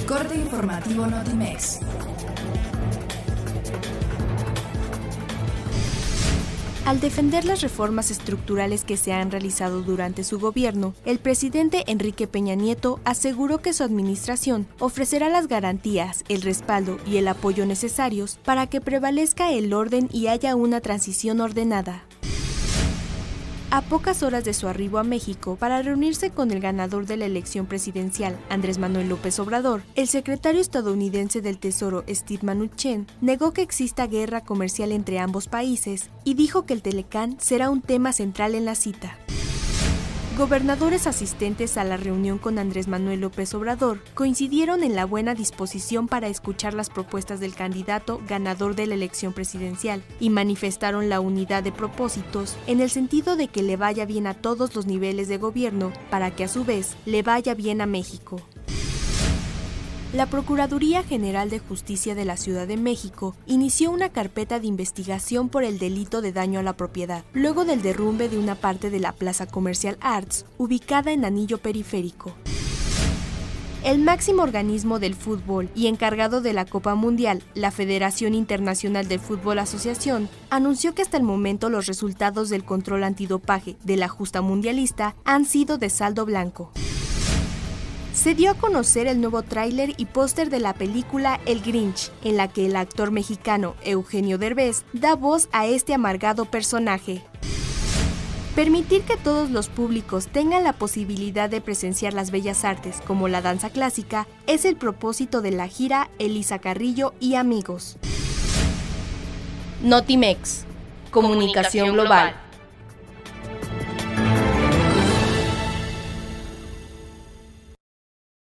Corte informativo Notimex. Al defender las reformas estructurales que se han realizado durante su gobierno, el presidente Enrique Peña Nieto aseguró que su administración ofrecerá las garantías, el respaldo y el apoyo necesarios para que prevalezca el orden y haya una transición ordenada. A pocas horas de su arribo a México para reunirse con el ganador de la elección presidencial, Andrés Manuel López Obrador, el secretario estadounidense del Tesoro, Steve Mnuchin, negó que exista guerra comercial entre ambos países y dijo que el Telecán será un tema central en la cita. Gobernadores asistentes a la reunión con Andrés Manuel López Obrador coincidieron en la buena disposición para escuchar las propuestas del candidato ganador de la elección presidencial y manifestaron la unidad de propósitos en el sentido de que le vaya bien a todos los niveles de gobierno para que a su vez le vaya bien a México. La Procuraduría General de Justicia de la Ciudad de México inició una carpeta de investigación por el delito de daño a la propiedad, luego del derrumbe de una parte de la Plaza Comercial Arts, ubicada en Anillo Periférico. El máximo organismo del fútbol y encargado de la Copa Mundial, la Federación Internacional del Fútbol Asociación, anunció que hasta el momento los resultados del control antidopaje de la justa mundialista han sido de saldo blanco. Se dio a conocer el nuevo tráiler y póster de la película El Grinch, en la que el actor mexicano Eugenio Derbez da voz a este amargado personaje. Permitir que todos los públicos tengan la posibilidad de presenciar las bellas artes, como la danza clásica, es el propósito de la gira Elisa Carrillo y Amigos. Notimex, comunicación global.